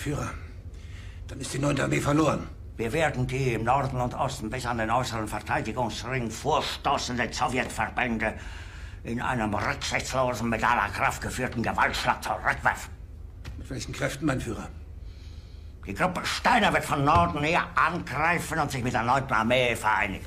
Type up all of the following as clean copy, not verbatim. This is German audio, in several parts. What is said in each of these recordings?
Führer, dann ist die 9. Armee verloren. Wir werden die im Norden und Osten bis an den äußeren Verteidigungsring vorstoßenden Sowjetverbände in einem rücksichtslosen, mit aller Kraft geführten Gewaltschlag zurückwerfen. Mit welchen Kräften, mein Führer? Die Gruppe Steiner wird von Norden her angreifen und sich mit der 9. Armee vereinigen.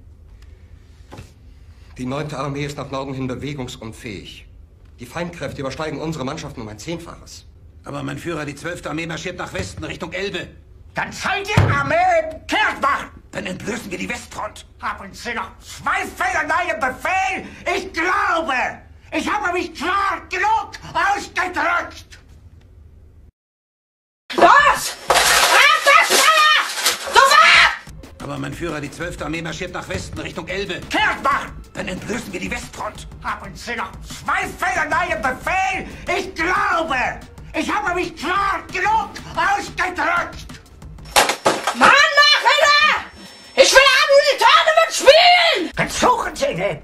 Die 9. Armee ist nach Norden hin bewegungsunfähig. Die Feindkräfte übersteigen unsere Mannschaften um ein 10-faches. Aber, mein Führer, die 12. Armee marschiert nach Westen, Richtung Elbe. Dann soll die Armee kehrt machen! Dann entblößen wir die Westfront. Haben Sie noch Zweifel an meinem Befehl? Ich glaube, ich habe mich klar genug ausgedrückt! Los! Auf das Feuer! Sofort! Aber, mein Führer, die 12. Armee marschiert nach Westen, Richtung Elbe. Kehrt machen! Dann entblößen wir die Westfront. Haben Sie noch Zweifel an meinem Befehl? Ich glaube, ich habe mich klar genug ausgedrückt! Mann, Nachhänger! Ich will auch nur die Tournament spielen! Dann suchen Sie den!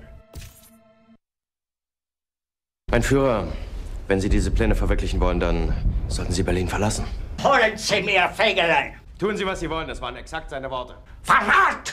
Mein Führer, wenn Sie diese Pläne verwirklichen wollen, dann sollten Sie Berlin verlassen. Holen Sie mir Fegelein! Tun Sie, was Sie wollen, das waren exakt seine Worte. Verrat!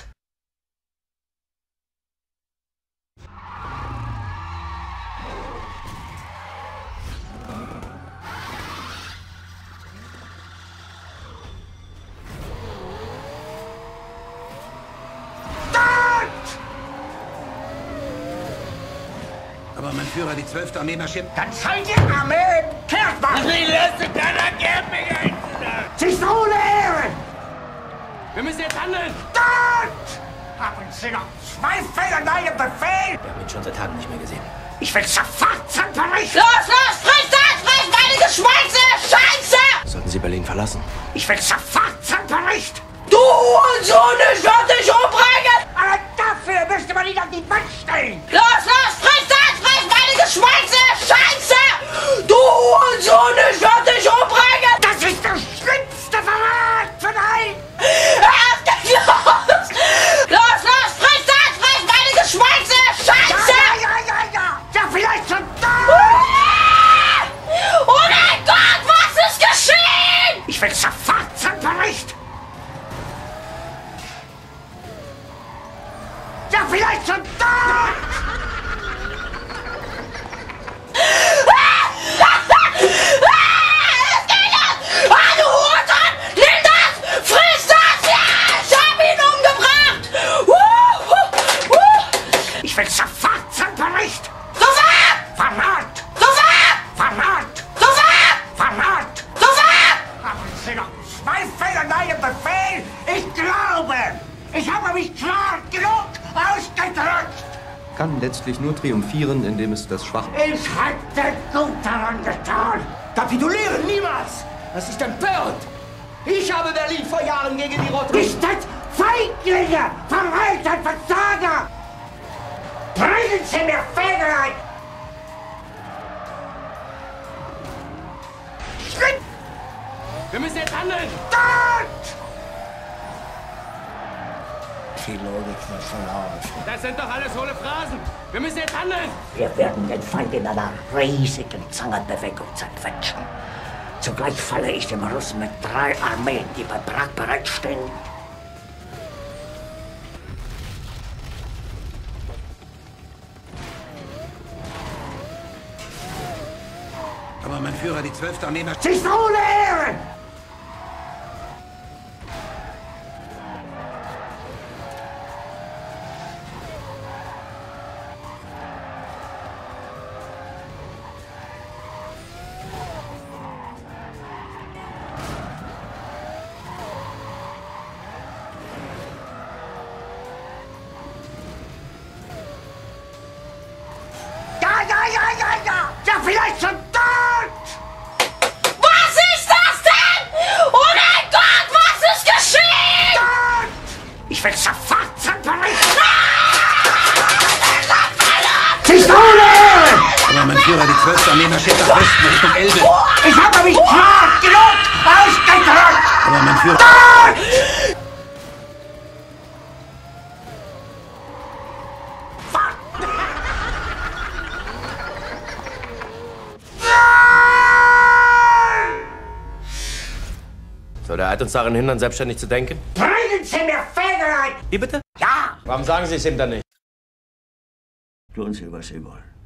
Aber, mein Führer, die 12. Armee marschiert... Dann soll die Armee kehrt machen! Wie lässt sich keiner geben, mich einzeln? Sie ist ohne Ehre! Wir müssen jetzt handeln! Dort! Haben Sie noch Zweifel an meinem Befehl? Wir haben ihn schon seit Tagen nicht mehr gesehen. Ich will sofort zum Bericht! Los, friss das! Friss meine Geschweiße! Scheiße! Sollten Sie Berlin verlassen? Ich will sofort zum Bericht! Du Hurensohn, ich werd dich umbringen! Aber dafür müsste man ihn an die Wand stellen! Los, friss das! Friss meine Geschweiße! Scheiße! Du Hurensohn, ich werd dich umbringen! Das ist der schlimmste Verrat von allen! Es geht los! Los, friss das! Friss meine Geschweiße! Scheiße! Ja, vielleicht schon da! Oh mein Gott, was ist geschehen? Ich will sofort zum Bericht! Ja, vielleicht schon da! Es geht los! Ah, du Hurensohn! Nimm das! Friss das! Ja, ich hab ihn umgebracht! Ich will sofort zum Bericht! Sofort! Verrat! Sofort! Verrat! Sofort! Verrat! Sofort! Haben Sie noch Zweifel an meinem Befehl? Ich glaube, ich habe mich klar genug ausgedrückt! Kann letztlich nur triumphieren, indem es das Schwache... Ich hätte gut daran getan! Kapitulieren niemals! Das ist empörend! Ich habe Berlin vor Jahren gegen die Roten... Nicht als Feiglinge! Verreiter, Versager! Bringen Sie mir Fegelein! Schritt! Wir müssen jetzt handeln! Dort! Die Logik wird verloren. Das sind doch alles hohle Phrasen! Wir müssen jetzt handeln! Wir werden den Feind in einer riesigen Zangenbewegung zerquetschen. Zugleich falle ich dem Russen mit 3 Armeen, die bei Prag bereitstehen. Aber, mein Führer, die 12. Armee marschiert... Sie ist ohne Ehre! Ja, vielleicht schon dort! Was ist das denn? Oh mein Gott, was ist geschehen? Dort! Ich will sofort zum Bericht! Sie ist ohne Ehre! Aber, mein Führer, die 12. Armee marschiert nach Westen, Richtung Elbe. Ich habe mich klar genug ausgedrückt! Aber, mein Führer... Dort! Soll der Eid uns daran hindern, selbstständig zu denken? Bringen Sie mir Fegelein! Wie bitte? Ja! Warum sagen Sie es ihm dann nicht? Tun Sie, was Sie wollen.